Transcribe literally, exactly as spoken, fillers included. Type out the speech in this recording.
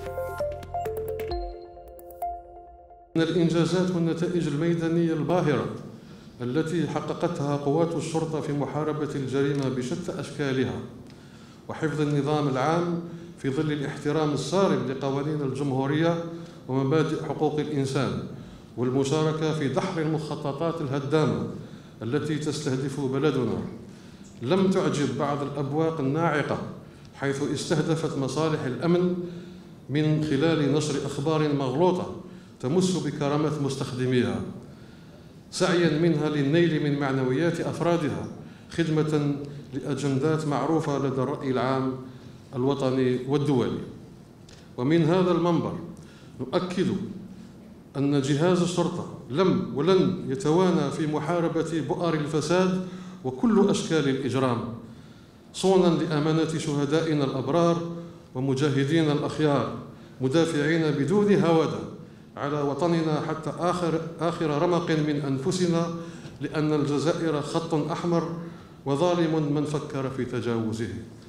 من الإنجازات والنتائج الميدانية الباهرة التي حققتها قوات الشرطة في محاربة الجريمة بشتى أشكالها وحفظ النظام العام في ظل الاحترام الصارم لقوانين الجمهورية ومبادئ حقوق الإنسان والمشاركة في دحر المخططات الهدامة التي تستهدف بلدنا، لم تعجب بعض الأبواق الناعقة حيث استهدفت مصالح الأمن من خلال نشر أخبار مغلوطة تمس بكرامة مستخدميها، سعياً منها للنيل من معنويات أفرادها خدمة لأجندات معروفة لدى الرأي العام الوطني والدولي. ومن هذا المنبر نؤكد أن جهاز الشرطة لم ولن يتوانى في محاربة بؤر الفساد وكل أشكال الإجرام، صونا لأمانة شهدائنا الأبرار ومجاهدين الأخيار، مدافعين بدون هوادة على وطننا حتى آخر, آخر رمق من أنفسنا، لأن الجزائر خط أحمر وظالم من فكر في تجاوزه.